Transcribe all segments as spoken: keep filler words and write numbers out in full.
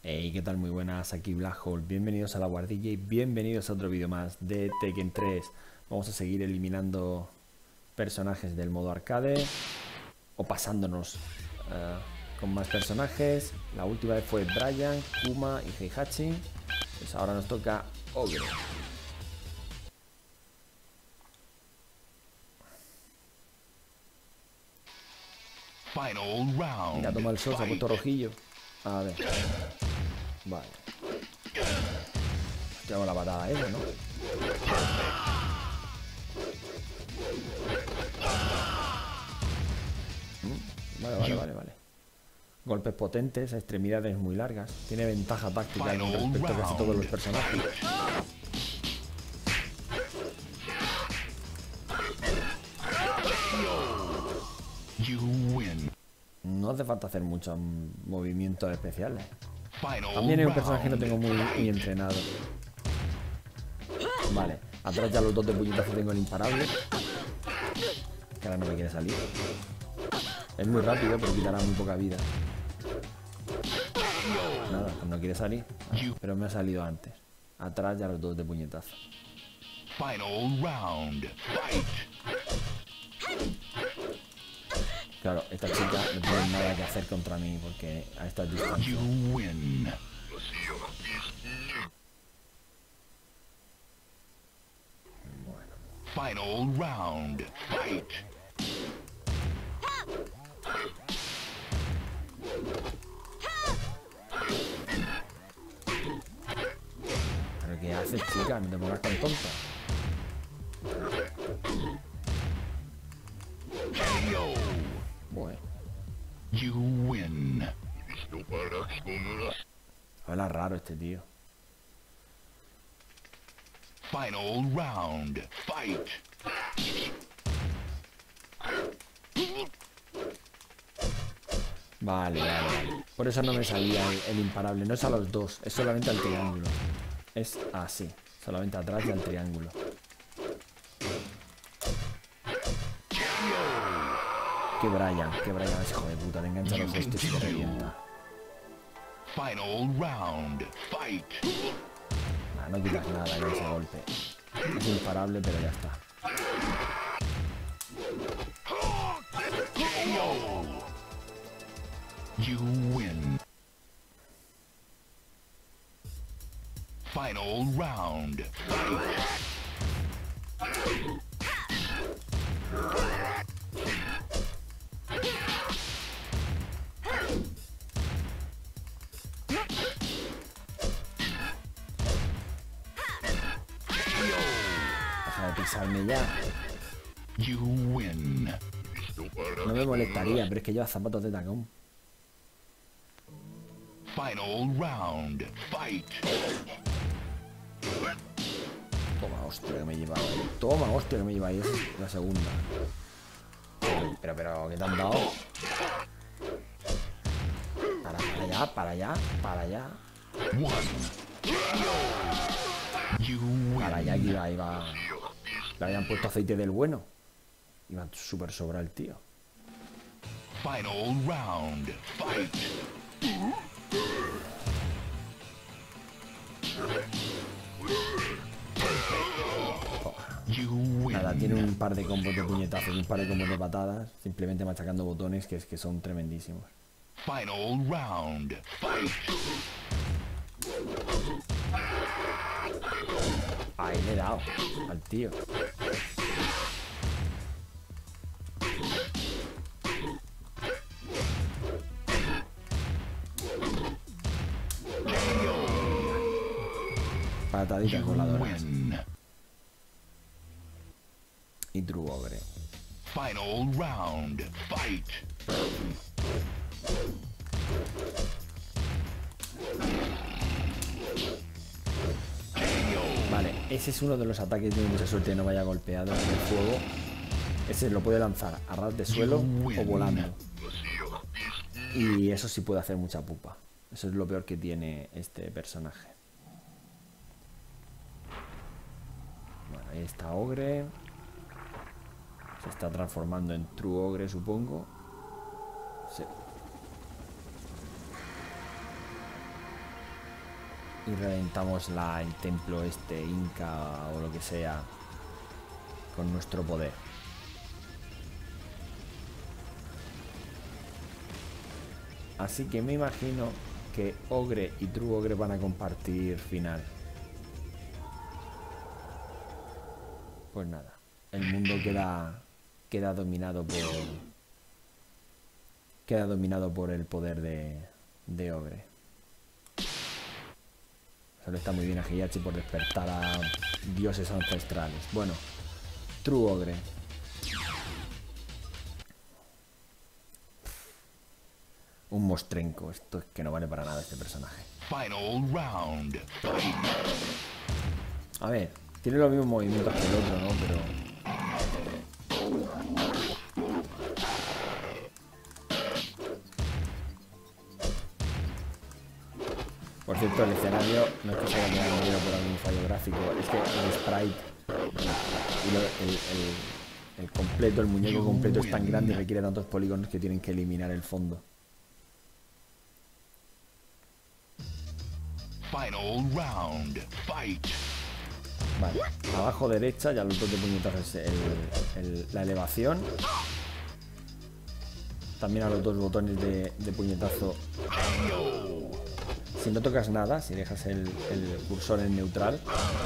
Hey, ¿qué tal? Muy buenas, aquí Black Hole. Bienvenidos a la guardilla y bienvenidos a otro vídeo más de Tekken tres. Vamos a seguir eliminando personajes del modo arcade o pasándonos uh, con más personajes. La última vez fue Brian, Kuma y Heihachi. Pues ahora nos toca Ogre. Final round. Ya toma el sol, se ha puesto rojillo. A ver. Vale. Tengo la patada esa, ¿no? Vale, vale, vale, vale. Golpes potentes, extremidades muy largas. Tiene ventaja táctica con respecto a casi todos los personajes. No hace falta hacer muchos movimientos especiales. También es un personaje que no tengo muy, muy entrenado. Vale, atrás ya los dos de puñetazo tengo el imparable. Que ahora no me quiere salir. Es muy rápido, pero quitará muy poca vida. Nada, pues no quiere salir. Pero me ha salido antes. Atrás ya los dos de puñetazo. Final round. Fight. Claro, esta chica no tiene nada que hacer contra mí porque a esta distancia. You win. Bueno. Final round. Fight. ¿Pero qué haces, chica? No te pongas tan tonta. Bueno. You win. Habla raro este tío. Final round. Fight. Vale, vale, vale. Por eso no me salía el, el imparable. No es a los dos, es solamente al triángulo. Es así, solamente atrás y al triángulo. Que Brian, que Brian es hijo de puta, le engancha los hostias y te revienta. Final round. Fight. Nah, no quitas nada con ese golpe. Es imparable, pero ya está. You win. Final round. Fight. Deja de pisarme ya. You win. No me molestaría, pero es que lleva zapatos de tacón. Final round. Fight. Toma, hostia, que me lleva ahí. Toma, hostia, que me lleva ahí. Esa es la segunda. Pero, pero, ¿qué te han dado? Para, para allá, para allá, para allá. Para allá, que iba, iba. Le habían puesto aceite del bueno. Iba súper sobra el tío. Final round. Fight. Nada, tiene un par de combos de puñetazos y un par de combos de patadas, simplemente machacando botones que es que son tremendísimos. Final round. Fight. Ahí le he dado al tío. Pataditas voladoras. Y True Ogre. Final round. Fight. Vale, ese es uno de los ataques de mucha suerte que no vaya golpeado en el fuego. Ese lo puede lanzar a ras de suelo o volando. Y eso sí puede hacer mucha pupa. Eso es lo peor que tiene este personaje. Bueno, ahí está Ogre. Se está transformando en True Ogre, supongo. Sí. Y reventamos la, el templo este, inca o lo que sea, con nuestro poder. Así que me imagino que Ogre y True Ogre van a compartir final. Pues nada, el mundo queda, queda dominado por... Queda dominado por el poder de, de Ogre. Solo está muy bien a Heihachi por despertar a dioses ancestrales. Bueno, True Ogre. Un mostrenco. Esto es que no vale para nada este personaje. Final round. Fight. A ver, tiene los mismos movimientos que el otro, ¿no? Pero... Por cierto, el escenario no es que se haya quedado negro por algún fallo gráfico, es que el sprite y lo- el, el- el completo, el muñeco completo es tan grande y requiere tantos polígonos que tienen que eliminar el fondo. Final round. Fight. Vale, abajo derecha, ya los dos de puñetazos, el, el- la elevación. También a los dos botones de, de puñetazo. Si no tocas nada, si dejas el, el cursor en neutral,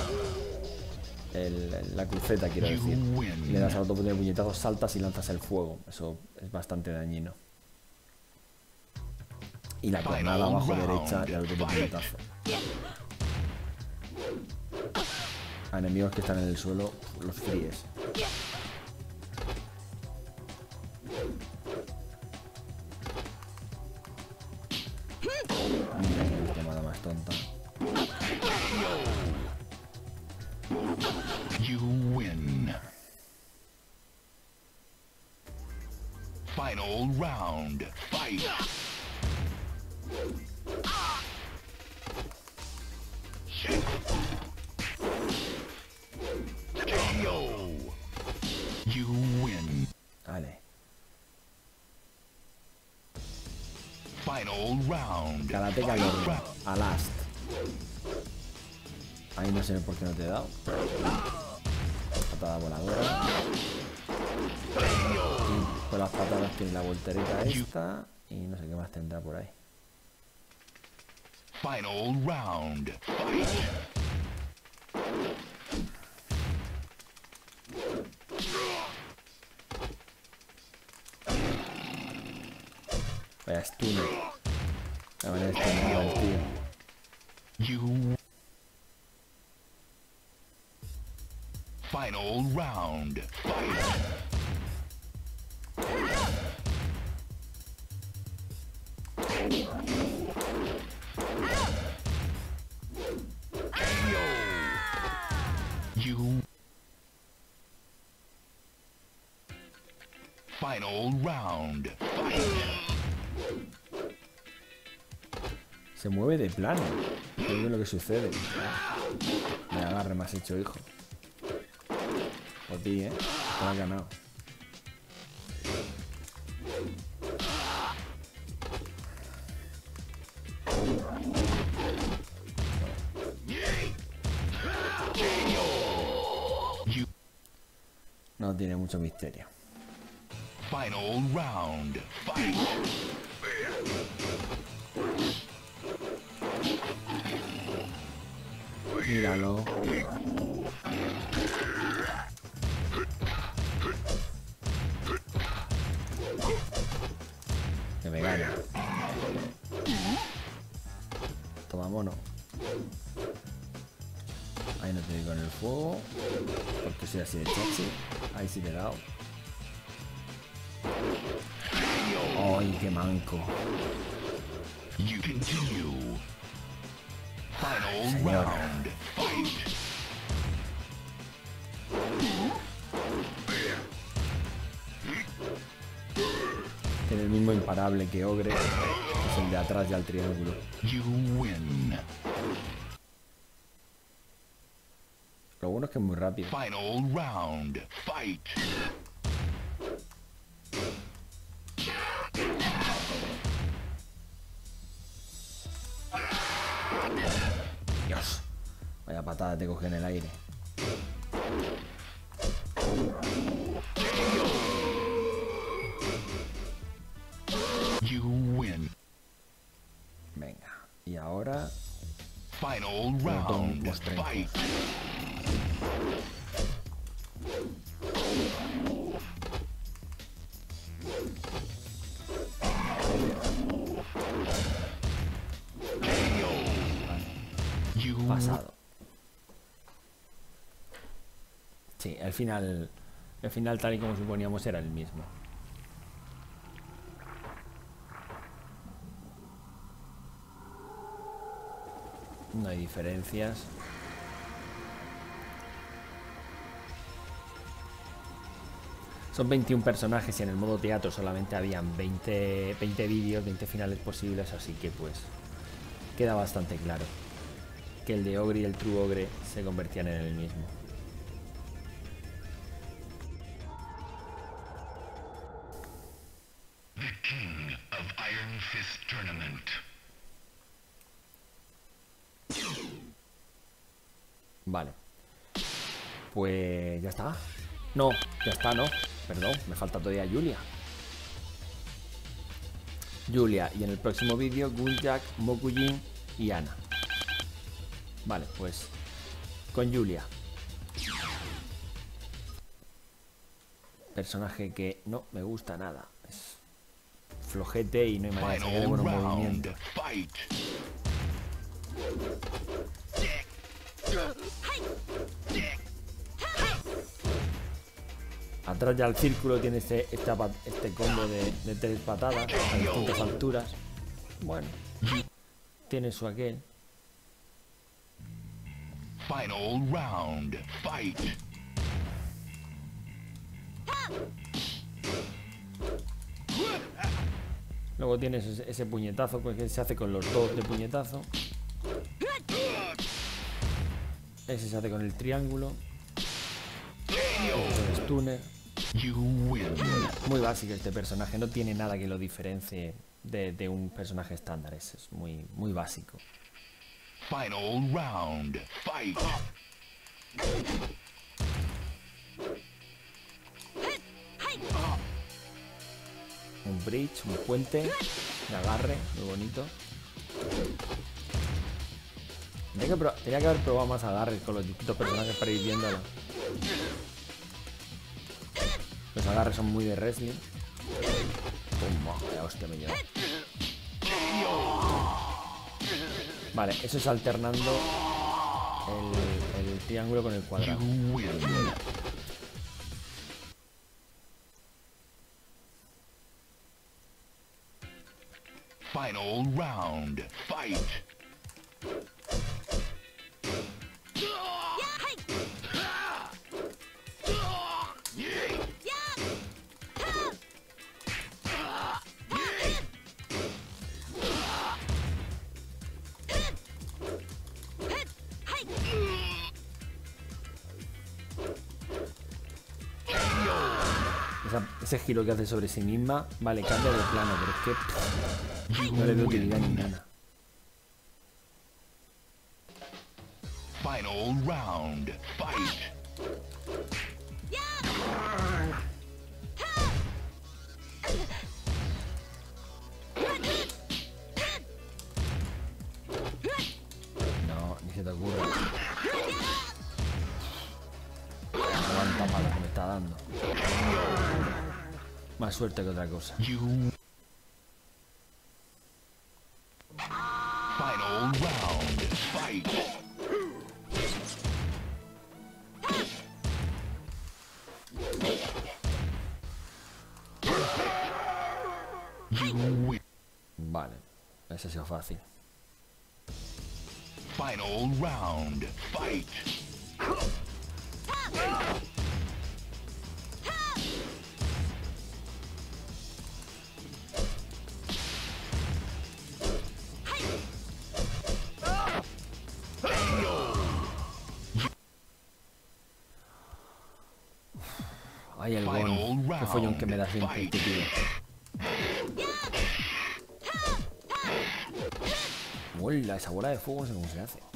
el- la cruceta quiero decir, y le das a los dos botones de puñetazo, saltas y lanzas el fuego. Eso es bastante dañino. Y la cornada abajo derecha y a los dos de puñetazo. A enemigos que están en el suelo, los fríes. Mira qué llamada más tonta. You win. Final round. Fight. K O. You win. Vale. Final round. Karateka Lord. A last. Ahí no sé por qué no te he dado. Patada voladora. Y con las patadas tiene la voltereta esta. Y no sé qué más tendrá por ahí. Final round. Fight. Vaya stun. La manera de stunear al tío. You. Final round. Fight. K O. You. Final round. Fight. Se mueve de plano. ¿Qué es lo que sucede? Me agarre, me has hecho, hijo. Por ti, ¿eh? Te has ganado. You. No tiene mucho misterio. Final round. Fight. Míralo. Que me gana. Toma, mono. Ahí no te doy con el fuego. Porque soy así de chachi. Ahí sí te he dado. ¡Ay, qué manco! You continue. Final Señor. round. Fight. Tiene el mismo imparable que Ogre. Que es el de atrás ya al triángulo. You win. Lo bueno es que es muy rápido. Final round. Fight. Dios. Vaya patada te coge en el aire. You win. Venga. Y ahora... Final los dos round. mismos trencos. Fight. You Pasado. Sí, el final... El final tal y como suponíamos era el mismo. No hay diferencias. Son veintiún personajes y en el modo teatro solamente habían veinte, veinte vídeos, veinte finales posibles, así que pues queda bastante claro que el de Ogre y el True Ogre se convertían en el mismo. the king of Iron Fist Tournament. Vale. Pues ya está. No, ya está, no. Perdón, me falta todavía Julia. Julia, y en el próximo vídeo Gunjak, Mokujin y Ana. Vale, pues con Julia. Personaje que no me gusta nada. Es flojete y no hay manera de sacar de Final buenos round. movimientos. Fight. Atrás ya el círculo tiene este, esta pat- este combo de, de tres patadas a distintas alturas. Bueno, tiene su aquel. Final round. Fight. Luego tienes ese, ese puñetazo que se hace con los dos de puñetazo. Ese se hace con el triángulo. Ese es el stunner. You win. Muy básico este personaje, no tiene nada que lo diferencie de, de un personaje estándar. Es, es muy, muy básico. Final round. Fight. Un bridge, un puente de agarre, muy bonito. Tenía que, pro- tenía que haber probado más agarres con los distintos personajes para ir viéndolo. Los agarres son muy de wrestling. Pum, vaya hostia me lleva. Vale, eso es alternando el, el triángulo con el cuadrado. You win. Final round. Fight. Esa- ese giro que hace sobre sí misma, vale, cambia de plano, pero es que pff, no le veo utilidad ninguna. Final round. Fight. No, ni se te ocurra. Aguanta para lo que me está dando. Más suerte que otra cosa. You. Final round. Fight. You win. Vale, ese ha sido fácil. Final round. Fight. Ay, el gon. Qué follón que me da siempre este tío. Hola, esa bola de fuego no sé cómo se hace.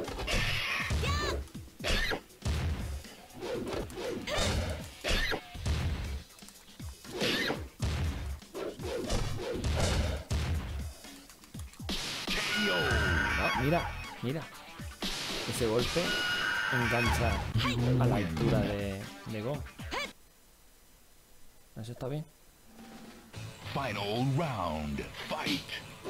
Ah, mira, mira. Ese golpe engancha a la altura de, de Gon. Eso está bien. Final round. Fight.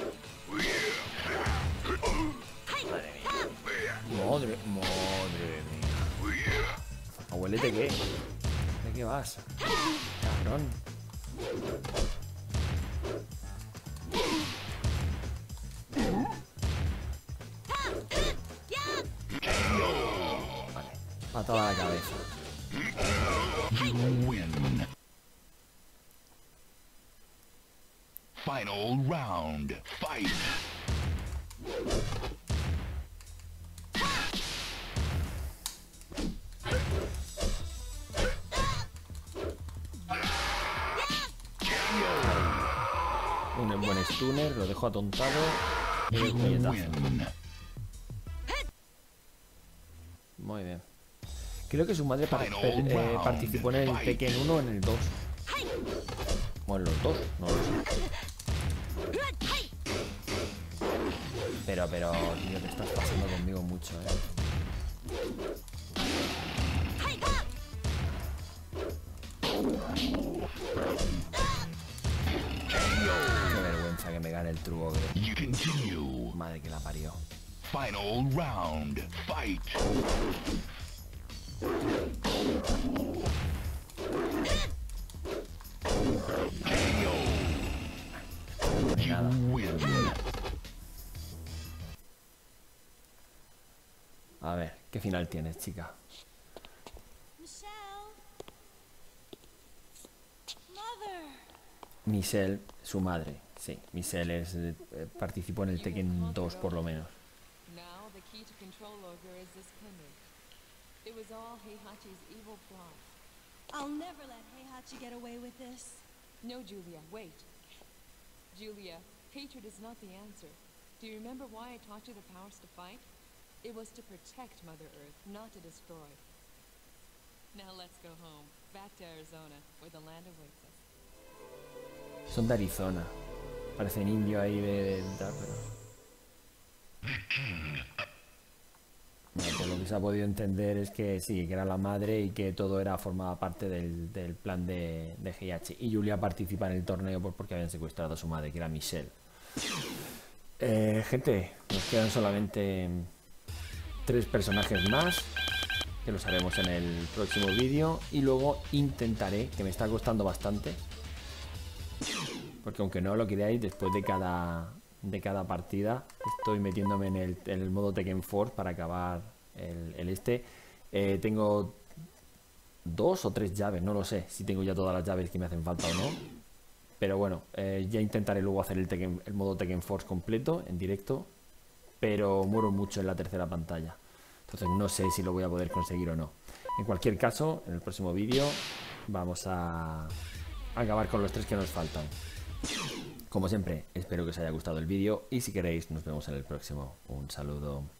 Madre, madre mía. Abuelete, ¿qué? ¿De qué vas? Cabrón. Vale, patada a la cabeza. You win. Final round. Fight. Un buen stunner, lo dejo atontado. Y el puñetazo. Muy bien. Creo que su madre par per eh, participó en el Tekken uno o en el dos. O en los dos, no lo sé. Pero, pero, tío, te estás pasando conmigo mucho, eh. Qué vergüenza que me gane el True Ogre. Madre que la parió. Final round. Fight. Nada. A ver, ¿qué final tienes, chica? Michelle, su madre, sí. Michelle es, eh, participó en el Tekken dos por lo menos. Now the key to control Ogre is this pendant. It was all Heihachi's evil plot. I'll never let Heihachi get away with this. No, Julia, wait. Julia, hatred is not the answer. Do you remember why I taught you the powers to fight? It was to protect Mother Earth, not to destroy. Now let's go home, back to Arizona, where the land awaits us. Son de Arizona. Parecen indio ahí de... de, de pero... Bueno, pues lo que se ha podido entender es que sí, que era la madre y que todo era formaba parte del, del plan de, de Heihachi. Y Julia participa en el torneo por, porque habían secuestrado a su madre, que era Michelle. Eh, gente, nos quedan solamente tres personajes más, que los haremos en el próximo vídeo. Y luego intentaré, que me está costando bastante, porque aunque no lo creáis, después de cada... de cada partida estoy metiéndome en el, en el modo Tekken Force para acabar el, el este. Eh, tengo dos o tres llaves, no lo sé si tengo ya todas las llaves que me hacen falta o no, pero bueno, eh, ya intentaré luego hacer el, Tekken, el modo Tekken Force completo en directo, pero muero mucho en la tercera pantalla, entonces no sé si lo voy a poder conseguir o no. En cualquier caso, en el próximo vídeo vamos a, a acabar con los tres que nos faltan. Como siempre, espero que os haya gustado el vídeo y si queréis nos vemos en el próximo. Un saludo.